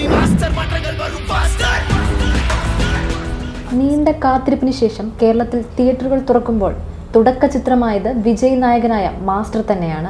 നീണ്ട കാത്തിരിപ്പിന് ശേഷം കേരളത്തിൽ തിയേറ്ററുകൾ തുറക്കുമ്പോൾ തുടക്ക ചിത്രമായത് വിജയ് നായകനായ മാസ്റ്റർ തന്നെയാണ്.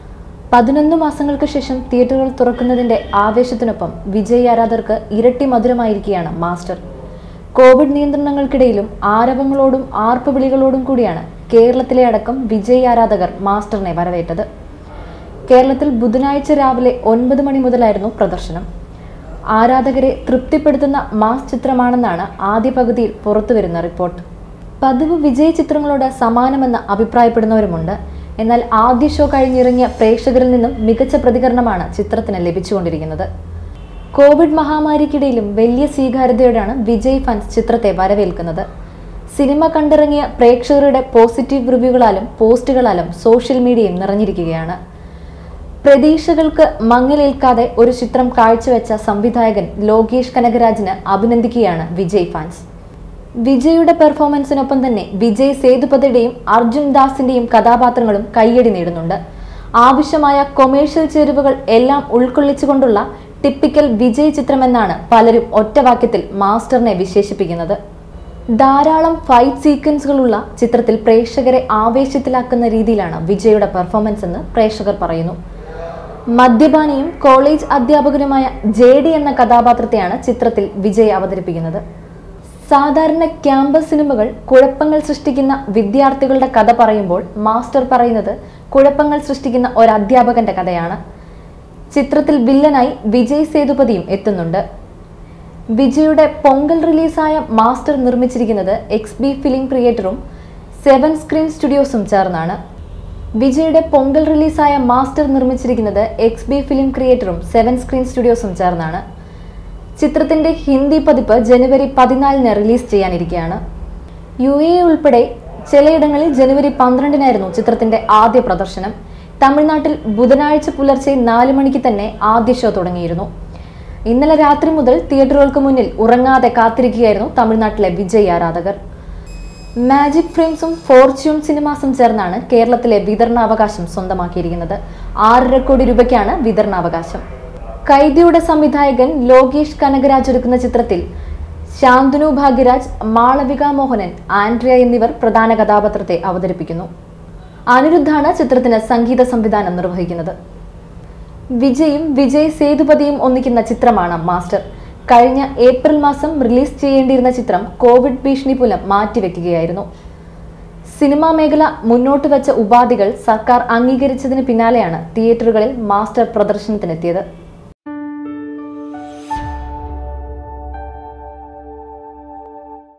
11 മാസങ്ങൾക്ക് ശേഷം തിയേറ്ററുകൾ തുറക്കുന്നതിന്റെ ആവേശത്തിനൊപ്പം വിജയ് ആരാധകർക്ക് ഇരട്ടി മധുരമായിരിക്കുകയാണ് മാസ്റ്റർ. കോവിഡ് നിയന്ത്രണങ്ങൾക്കിടയിലും ആരവങ്ങളോടും ആർപ്പുവിളികളോടും കൂടിയാണ് കേരളത്തിലെ അടക്കം വിജയ് ആരാധകർ മാസ്റ്ററിനെ വരവേറ്റത്. കേരളത്തിൽ ബുധനാഴ്ച രാവിലെ 9 മണി മുതലായിരുന്നു പ്രദർശനം. ആരാധകരെ തൃപ്തിപ്പെടുത്തുന്ന മാസ് ചിത്രമാണെന്നാണ് ആദ്യ പകുതിയിൽ പുറത്തുവരുന്ന റിപ്പോർട്ട്. പതിവ് വിജയ് ചിത്രങ്ങളോട് സമാനമെന്ന് അഭിപ്രായപ്പെടുന്നവരുമുണ്ട്. എന്നാൽ ആദ്യ ഷോ കഴിഞ്ഞിറങ്ങിയ പ്രേക്ഷകരിൽ നിന്നും മികച്ച പ്രതികരണമാണ് ചിത്രത്തിന് ലഭിച്ചുകൊണ്ടിരിക്കുന്നത്. കോവിഡ് മഹാമാരിക്കിടയിലും വലിയ സ്വീകാര്യതയോടെയാണ് വിജയ് ഫാൻസ് ചിത്രത്തെ വരവേൽക്കുന്നത്. സിനിമ കണ്ടിറങ്ങിയ പ്രേക്ഷകരുടെ പോസിറ്റീവ് റിവ്യൂകളാലും പോസ്റ്റുകളാലും സോഷ്യൽ മീഡിയയും നിറഞ്ഞിരിക്കുകയാണ്. പ്രതീക്ഷകൾക്ക് മങ്ങലേൽക്കാതെ ഒരു ചിത്രം കാഴ്ചവെച്ച സംവിധായകൻ ലോകേഷ് കനകരാജിന് അഭിനന്ദിക്കുകയാണ് വിജയ് ഫാൻസ്. വിജയുടെ പെർഫോമൻസിനൊപ്പം തന്നെ വിജയ് സേതുപതിയുടെയും അർജുൻ ദാസിന്റെയും കഥാപാത്രങ്ങളും കയ്യടി നേടുന്നുണ്ട്. ആവശ്യമായ കൊമേഴ്ഷ്യൽ ചേരുവകൾ എല്ലാം ഉൾക്കൊള്ളിച്ചുകൊണ്ടുള്ള ടിപ്പിക്കൽ വിജയ് ചിത്രമെന്നാണ് പലരും ഒറ്റവാക്യത്തിൽ മാസ്റ്ററിനെ വിശേഷിപ്പിക്കുന്നത്. ധാരാളം ഫൈറ്റ് സീക്വൻസുകളുള്ള ചിത്രത്തിൽ പ്രേക്ഷകരെ ആവേശത്തിലാക്കുന്ന രീതിയിലാണ് വിജയുടെ പെർഫോമൻസ് എന്ന് പ്രേക്ഷകർ പറയുന്നു. മദ്യപാനിയും കോളേജ് അധ്യാപകനുമായ JD എന്ന കഥാപാത്രത്തെയാണ് ചിത്രത്തിൽ വിജയ് അവതരിപ്പിക്കുന്നത്. സാധാരണ ക്യാമ്പസ് സിനിമകൾ കുഴപ്പങ്ങൾ സൃഷ്ടിക്കുന്ന വിദ്യാർത്ഥികളുടെ കഥ പറയുമ്പോൾ മാസ്റ്റർ പറയുന്നത് കുഴപ്പങ്ങൾ സൃഷ്ടിക്കുന്ന ഒരു അധ്യാപകന്റെ കഥയാണ്. ചിത്രത്തിൽ വില്ലനായി വിജയ് സേതുപതിയും എത്തുന്നുണ്ട്. വിജയുടെ പൊങ്കൽ റിലീസായ മാസ്റ്റർ നിർമ്മിച്ചിരിക്കുന്നത് XB ഫിലിം ക്രിയേറ്ററും 7 സ്ക്രീൻ സ്റ്റുഡിയോസും ചേർന്നാണ്. വിജയുടെ പൊങ്കൽ റിലീസായ മാസ്റ്റർ നിർമ്മിച്ചിരിക്കുന്നത് XB ഫിലിം ക്രിയേറ്ററും 7 സ്ക്രീൻ സ്റ്റുഡിയോസും ചേർന്നാണ്. ചിത്രത്തിന്റെ ഹിന്ദി പതിപ്പ് ജനുവരി 14 റിലീസ് ചെയ്യാനിരിക്കുകയാണ്. UAE ഉൾപ്പെടെ ചിലയിടങ്ങളിൽ ജനുവരി 12 ചിത്രത്തിന്റെ ആദ്യ പ്രദർശനം. തമിഴ്നാട്ടിൽ ബുധനാഴ്ച പുലർച്ചെ 4 മണിക്ക് തന്നെ ആദ്യ ഷോ തുടങ്ങിയിരുന്നു. ഇന്നലെ രാത്രി മുതൽ തിയേറ്ററുകൾക്ക് മുന്നിൽ ഉറങ്ങാതെ കാത്തിരിക്കുകയായിരുന്നു തമിഴ്നാട്ടിലെ വിജയ് ആരാധകർ. മാജിക് ഫ്രെയിംസും ഫോർച്യൂൺ സിനിമാസും ചേർന്നാണ് കേരളത്തിലെ വിതരണാവകാശം സ്വന്തമാക്കിയിരിക്കുന്നത്. 6.5 കോടി രൂപയ്ക്കാണ് വിതരണാവകാശം. കൈദിയുടെ സംവിധായകൻ ലോകേഷ് കനകരാജ് ഒരുക്കുന്ന ചിത്രത്തിൽ ശാന്തനു ഭാഗ്യരാജ്, മാളവിക മോഹനൻ, ആൻഡ്രിയ എന്നിവർ പ്രധാന കഥാപാത്രത്തെ അവതരിപ്പിക്കുന്നു. അനിരുദ്ധാണ് ചിത്രത്തിന് സംഗീത സംവിധാനം നിർവഹിക്കുന്നത്. വിജയും വിജയ് സേതുപതിയും ഒന്നിക്കുന്ന ചിത്രമാണ് മാസ്റ്റർ. കഴിഞ്ഞ ഏപ്രിൽ മാസം റിലീസ് ചെയ്യേണ്ടിയിരുന്ന ചിത്രം കോവിഡ് ഭീഷണി മൂലം മാറ്റിവെക്കുകയായിരുന്നു. സിനിമാ മേഖല മുന്നോട്ട് വെച്ച ഉപാധികൾ സർക്കാർ അംഗീകരിച്ചതിന് പിന്നാലെയാണ് തിയേറ്ററുകളിൽ മാസ്റ്റർ പ്രദർശനത്തിനെത്തിയത്.